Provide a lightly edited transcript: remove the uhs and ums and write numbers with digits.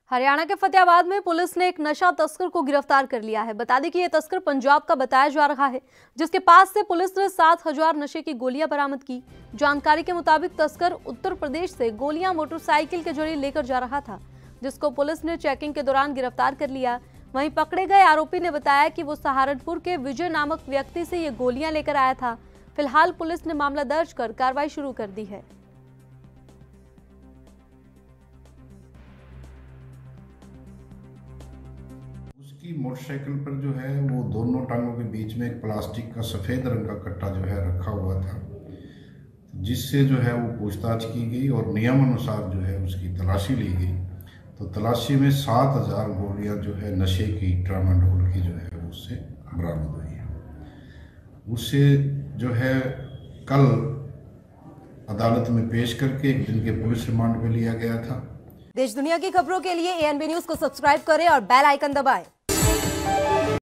हरियाणा के फतेहाबाद में पुलिस ने एक नशा तस्कर को गिरफ्तार कर लिया है। बता दें कि यह तस्कर पंजाब का बताया जा रहा है, जिसके पास से पुलिस ने 7,000 नशे की गोलियां बरामद की। जानकारी के मुताबिक तस्कर उत्तर प्रदेश से गोलियां मोटरसाइकिल के जरिए लेकर जा रहा था, जिसको पुलिस ने चेकिंग के दौरान गिरफ्तार कर लिया। वहीं पकड़े गए आरोपी ने बताया कि वो सहारनपुर के विजय नामक व्यक्ति से ये गोलियां लेकर आया था। फिलहाल पुलिस ने मामला दर्ज कर कार्रवाई शुरू कर दी है। उसकी मोटरसाइकिल पर जो है वो दोनों टांगों के बीच में एक प्लास्टिक का सफ़ेद रंग का कट्टा जो है रखा हुआ था, जिससे जो है वो पूछताछ की गई और नियमानुसार जो है उसकी तलाशी ली गई। तो तलाशी में 7,000 गोलियां जो है नशे की ट्रामाडोल की जो है उससे बरामद हुई है। उससे जो है कल अदालत में पेश करके एक दिन के पुलिस रिमांड पे लिया गया था। देश दुनिया की खबरों के लिए ANB न्यूज को सब्सक्राइब करें और बेल आइकन दबाएं।